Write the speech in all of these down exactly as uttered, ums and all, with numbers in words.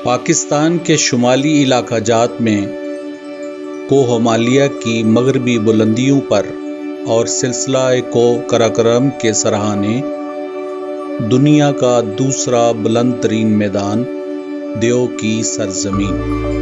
पाकिस्तान के शुमाली इलाका जात में कोह-हिमालय की मगरबी बुलंदियों पर और सिलसिला कोह कराकोरम के सराहने दुनिया का दूसरा बुलंद तरीन मैदान देव की सरजमीन।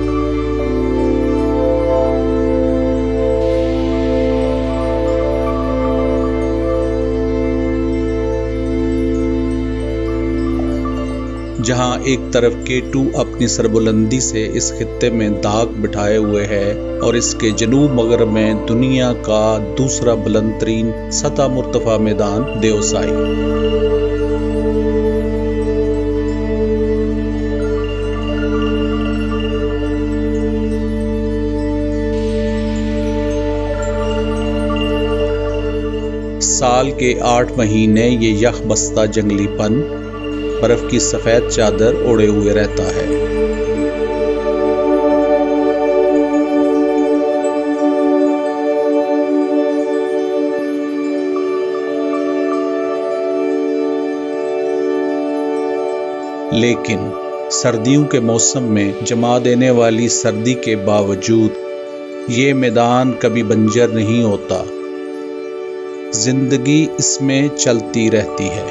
जहां एक तरफ के टू अपनी सरबुलंदी से इस खित्ते में दाग बिठाए हुए है और इसके जनूब मगरब में दुनिया का दूसरा बुलंद तरीन सतह मुर्तफा मैदान देवसाई। साल के आठ महीने ये यख बस्ता जंगलीपन बर्फ की सफेद चादर ओढ़े हुए रहता है। लेकिन सर्दियों के मौसम में जमा देने वाली सर्दी के बावजूद ये मैदान कभी बंजर नहीं होता। जिंदगी इसमें चलती रहती है।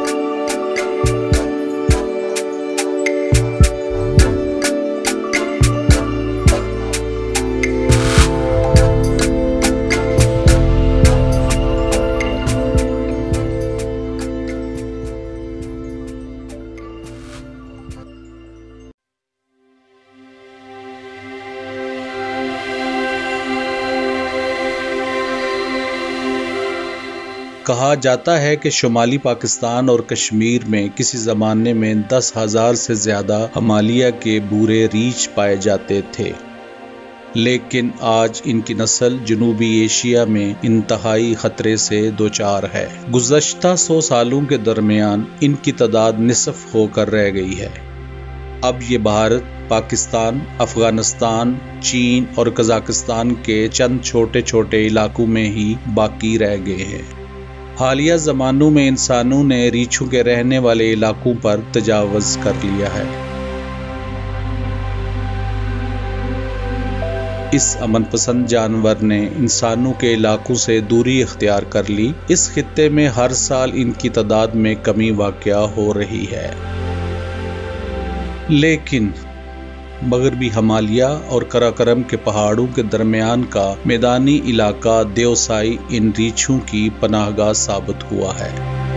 कहा जाता है कि शुमाली पाकिस्तान और कश्मीर में किसी ज़माने में दस हजार से ज़्यादा हिमालय के भूरे रीछ पाए जाते थे, लेकिन आज इनकी नस्ल जनूबी एशिया में इंतहाई खतरे से दो चार है। गुज़श्ता सौ सालों के दरमियान इनकी तादाद निसफ होकर रह गई है। अब ये भारत, पाकिस्तान, अफगानिस्तान, चीन और कजाकिस्तान के चंद छोटे छोटे इलाकों में ही बाकी रह गए हैं। हालिया ज़मानों में इंसानों ने रीछों के रहने वाले इलाकों पर तजावुज़ कर लिया है। इस अमन पसंद जानवर ने इंसानों के इलाकों से दूरी इख्तियार कर ली। इस खित्ते में हर साल इनकी तादाद में कमी वाक़या हो रही है, लेकिन मगरबी हिमालय और कराकोरम के पहाड़ों के दरमियान का मैदानी इलाका देवसाई इन रीछों की पनाहगाह साबित हुआ है।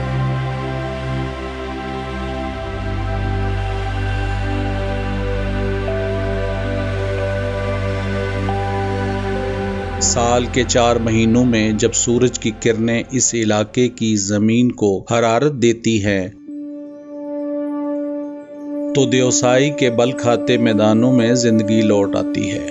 साल के चार महीनों में जब सूरज की किरणें इस इलाके की जमीन को हरारत देती हैं, तो देवसाई के बल खाते मैदानों में जिंदगी लौट आती है।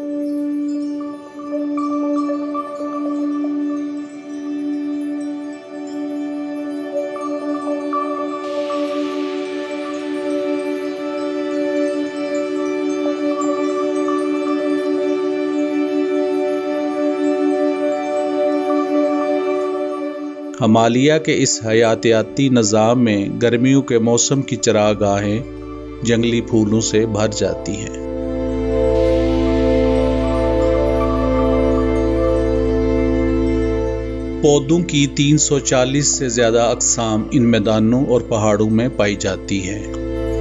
हिमालय के इस हयातियाती निज़ाम में गर्मियों के मौसम की चरागाहें जंगली फूलों से भर जाती हैं। पौधों की तीन सौ चालीस से ज्यादा अक़साम इन मैदानों और पहाड़ों में पाई जाती हैं।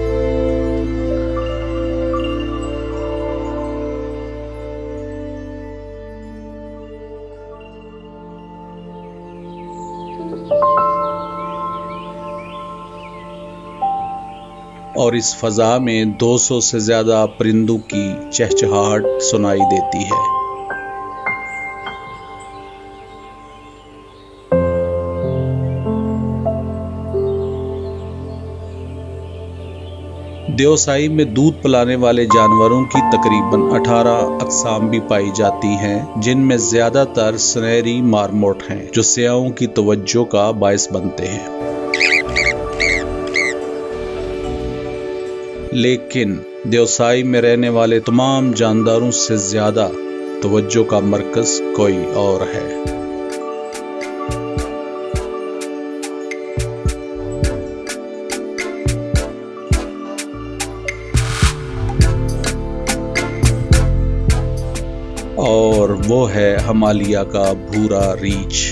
और इस फजा में दो सौ से ज्यादा परिंदों की चहचहाहट सुनाई देती है। देवसाई में दूध पिलाने वाले जानवरों की तकरीबन अठारह अक़साम भी पाई जाती हैं, जिनमें ज्यादातर सुनहरी मार्मोट हैं, जो सयाहों की तवज्जो का बायस बनते हैं। लेकिन देवसाई में रहने वाले तमाम जानदारों से ज्यादा तवज्जो का मरकज कोई और है। वो है हिमालय का भूरा रीछ।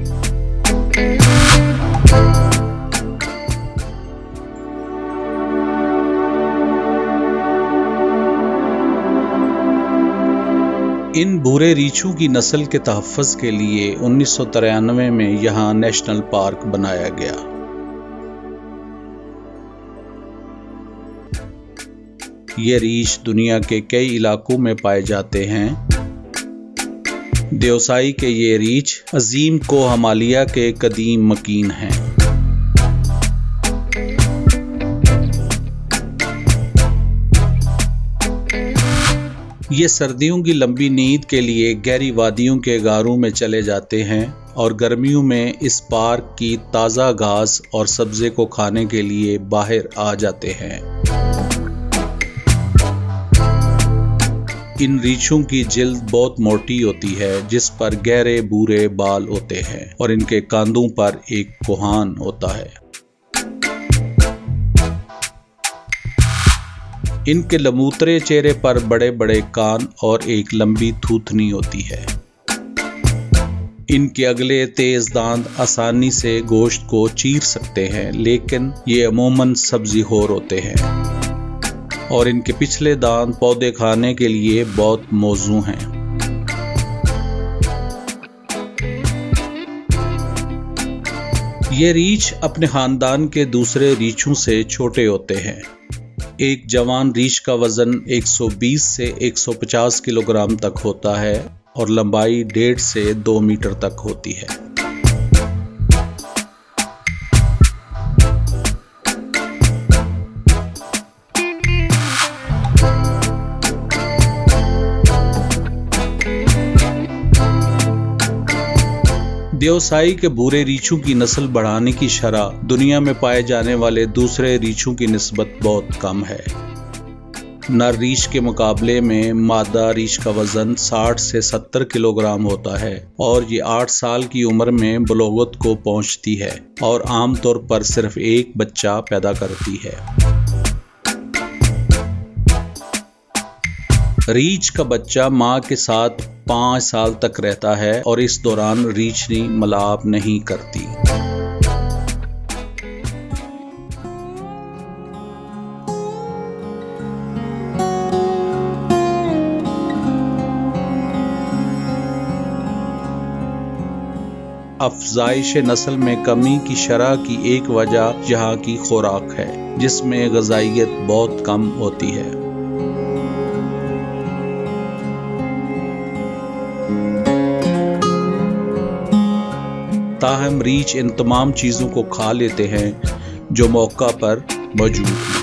इन भूरे रीछों की नस्ल के तहफ़्फ़ुज़ के लिए उन्नीस सौ तिरानवे में यहाँ नेशनल पार्क बनाया गया। ये रीछ दुनिया के कई इलाकों में पाए जाते हैं। देवसाई के ये रीछ अजीम को हिमालय के कदीम मकीन हैं। ये सर्दियों की लंबी नींद के लिए गहरी वादियों के गारों में चले जाते हैं और गर्मियों में इस पार्क की ताज़ा घास और सब्ज़े को खाने के लिए बाहर आ जाते हैं। इन रीछों की जिल्द बहुत मोटी होती है, जिस पर गहरे भूरे बाल होते हैं और इनके कांधों पर एक कोहान होता है। इनके लमूतरे चेहरे पर बड़े बड़े कान और एक लंबी थूथनी होती है। इनके अगले तेज दांत आसानी से गोश्त को चीर सकते हैं, लेकिन ये अमूमन सब्ज़ीखोर होते हैं और इनके पिछले दांत पौधे खाने के लिए बहुत मौजू हैं। ये रीछ अपने खानदान के दूसरे रीछों से छोटे होते हैं। एक जवान रीछ का वजन एक सौ बीस से एक सौ पचास किलोग्राम तक होता है और लंबाई डेढ़ से दो मीटर तक होती है। देवसाई के भूरे रीछों की नस्ल बढ़ाने की शरह दुनिया में पाए जाने वाले दूसरे रीछों की निस्बत बहुत कम है। नर रीछ के मुकाबले में मादा रीछ का वजन साठ से सत्तर किलोग्राम होता है और ये आठ साल की उम्र में बलोगत को पहुंचती है और आमतौर पर सिर्फ एक बच्चा पैदा करती है। रीछ का बच्चा मां के साथ पाँच साल तक रहता है और इस दौरान रीछनी मलाप नहीं करती। अफजाइश नस्ल में कमी की शरह की एक वजह यहाँ की खुराक है, जिसमें ग़िज़ाइयत बहुत कम होती है। ताहम रीछ इन तमाम चीज़ों को खा लेते हैं जो मौका पर मौजूद हैं।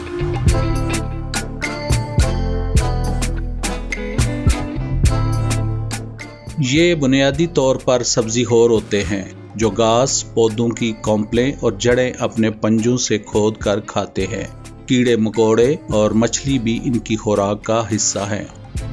ये बुनियादी तौर पर सब्ज़ीखोर होते हैं जो घास, पौधों की कॉम्पलें और जड़ें अपने पंजों से खोद कर खाते हैं। कीड़े मकोड़े और मछली भी इनकी खुराक का हिस्सा हैं।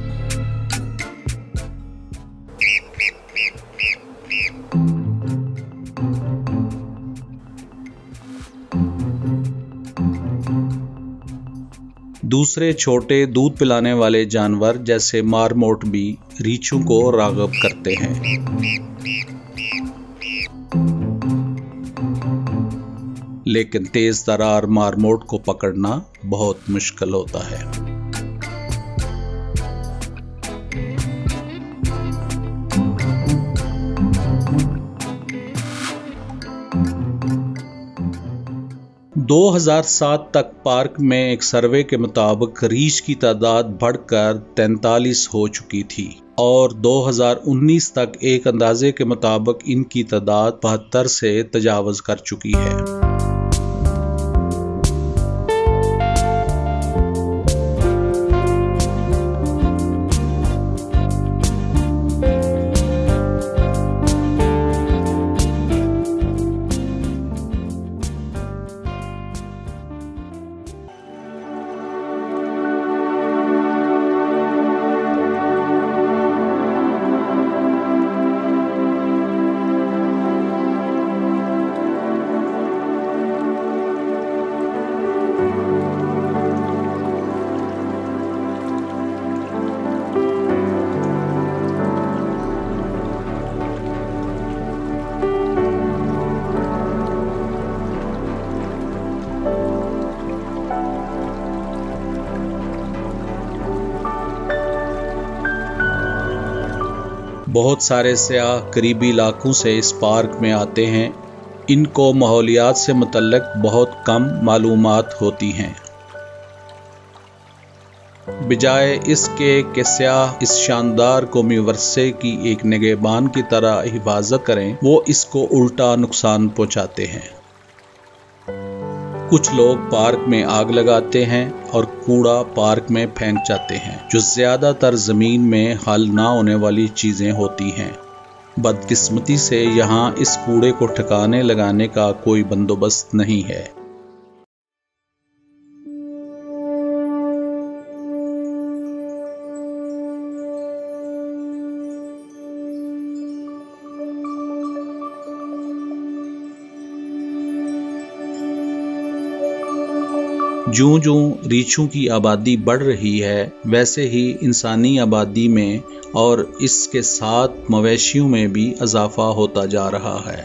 दूसरे छोटे दूध पिलाने वाले जानवर जैसे मारमोट भी रीछों को राग़िब करते हैं। लेकिन तेज तरार मारमोट को पकड़ना बहुत मुश्किल होता है। दो हज़ार सात तक पार्क में एक सर्वे के मुताबिक रीछ की तादाद बढ़कर तैंतालीस हो चुकी थी और दो हज़ार उन्नीस तक एक अंदाजे के मुताबिक इनकी तादाद बहत्तर से तजावज़ कर चुकी है। बहुत सारे सयाह करीबी इलाकों से इस पार्क में आते हैं। इनको माहौलियात से मुतल्लिक बहुत कम मालूमात होती हैं। बजाय इसके कि सयाह इस शानदार कौमी वर्से की एक निगहबान की तरह हिफाजत करें, वो इसको उल्टा नुकसान पहुंचाते हैं। कुछ लोग पार्क में आग लगाते हैं और कूड़ा पार्क में फेंक जाते हैं, जो ज्यादातर जमीन में हल ना होने वाली चीजें होती हैं। बदकिस्मती से यहाँ इस कूड़े को ठिकाने लगाने का कोई बंदोबस्त नहीं है। ज्यों ज्यों रीछों की आबादी बढ़ रही है, वैसे ही इंसानी आबादी में और इसके साथ मवेशियों में भी इजाफा होता जा रहा है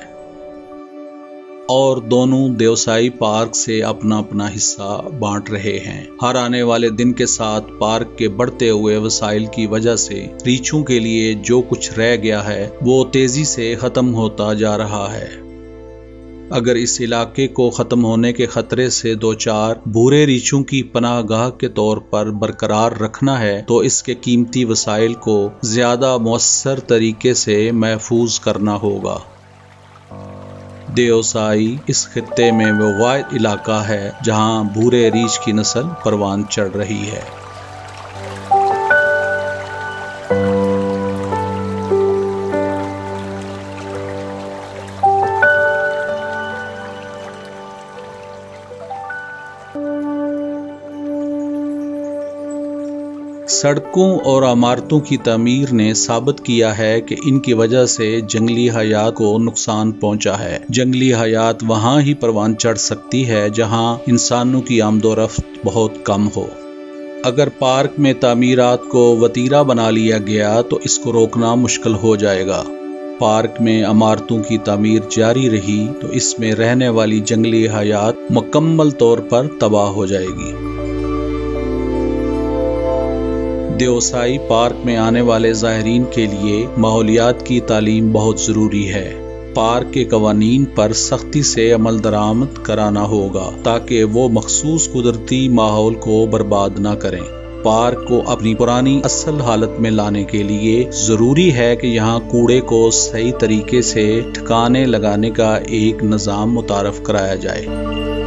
और दोनों देवसाई पार्क से अपना अपना हिस्सा बांट रहे हैं। हर आने वाले दिन के साथ पार्क के बढ़ते हुए वसाइल की वजह से रीछों के लिए जो कुछ रह गया है वो तेजी से खत्म होता जा रहा है। अगर इस इलाके को ख़त्म होने के ख़तरे से दो चार भूरे रीछों की पनाहगाह के तौर पर बरकरार रखना है तो इसके कीमती वसाइल को ज़्यादा मौसर तरीके से महफूज करना होगा। देवसाई इस खित्ते में वो वाहिद इलाका है जहां भूरे रीछ की नस्ल परवान चढ़ रही है। सड़कों और इमारतों की तामीर ने साबित किया है कि इनकी वजह से जंगली हयात को नुकसान पहुंचा है। जंगली हयात वहां ही परवान चढ़ सकती है जहां इंसानों की आमदोरफ्त बहुत कम हो। अगर पार्क में तामीरात को वतीरा बना लिया गया तो इसको रोकना मुश्किल हो जाएगा। पार्क में इमारतों की तामीर जारी रही तो इसमें रहने वाली जंगली हयात मुकम्मल तौर पर तबाह हो जाएगी। देवसाई पार्क में आने वाले ज़ायरीन के लिए माहौलियात की तालीम बहुत ज़रूरी है। पार्क के कवानीन पर सख्ती से अमल दरामद कराना होगा ताकि वो मखसूस कुदरती माहौल को बर्बाद ना करें। पार्क को अपनी पुरानी असल हालत में लाने के लिए ज़रूरी है कि यहाँ कूड़े को सही तरीके से ठिकाने लगाने का एक निज़ाम मुतारफ कराया जाए।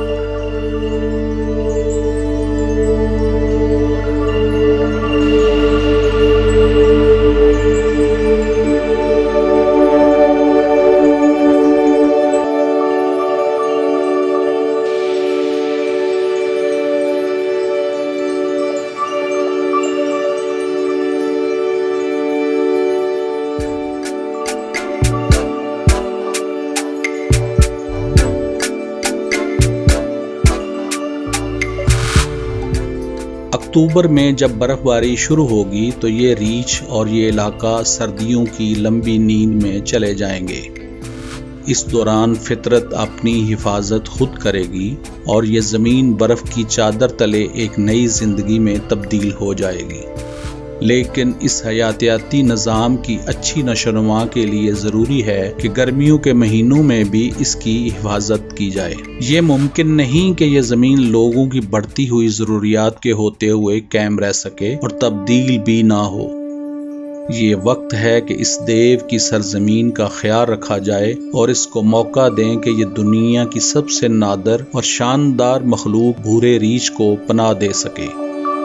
अक्टूबर में जब बर्फबारी शुरू होगी तो ये रीछ और ये इलाका सर्दियों की लंबी नींद में चले जाएंगे। इस दौरान फितरत अपनी हिफाजत खुद करेगी और ये ज़मीन बर्फ़ की चादर तले एक नई ज़िंदगी में तब्दील हो जाएगी। लेकिन इस हयातियाती निज़ाम की अच्छी नशोनुमा के लिए ज़रूरी है कि गर्मियों के महीनों में भी इसकी हिफाजत की जाए। ये मुमकिन नहीं कि यह ज़मीन लोगों की बढ़ती हुई ज़रूरियात के होते हुए कायम रह सके और तब्दील भी ना हो। ये वक्त है कि इस देव की सरजमीन का ख्याल रखा जाए और इसको मौका दें कि ये दुनिया की सबसे नादर और शानदार मखलूक भूरे रीछ को पनाह दे सके।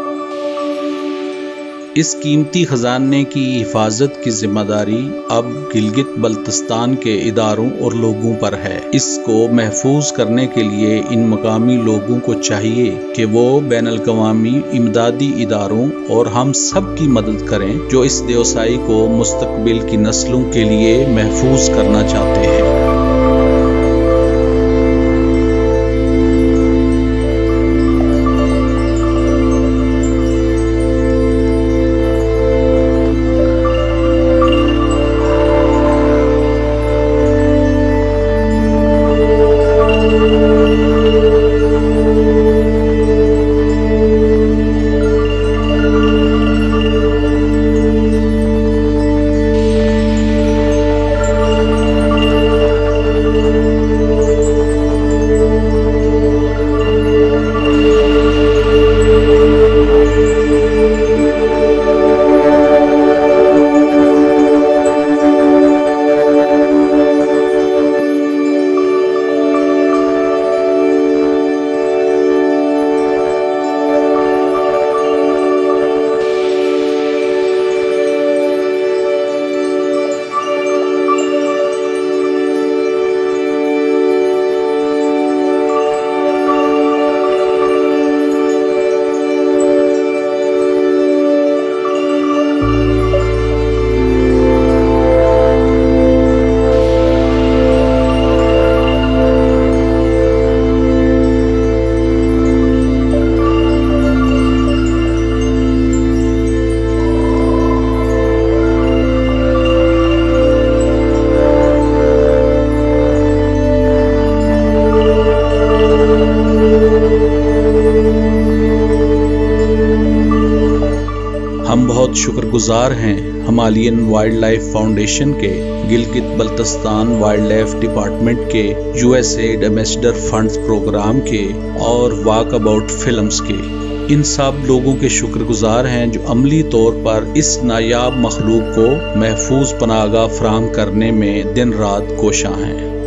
इस कीमती खजाने की हिफाजत की जिम्मेदारी अब गिलगित बल्तिस्तान के इदारों और लोगों पर है। इसको महफूज करने के लिए इन मकामी लोगों को चाहिए कि वो बैनुल-अक़वामी इमदादी इदारों और हम सब की मदद करें जो इस देवसाई को मुस्तकबिल की नस्लों के लिए महफूज करना चाहते हैं। बहुत शुक्रगुजार हैं हिमालयन वाइल्ड लाइफ फाउंडेशन के, Gilgit Baltistan wild life department के, यूएसएड एम्बेसडर फंड्स प्रोग्राम के और वॉक अबाउट फिल्म्स के। इन सब लोगों के शुक्रगुजार हैं जो अमली तौर पर इस नायाब मखलूक को महफूज पनाहगाह फराहम करने में दिन रात कोशां हैं।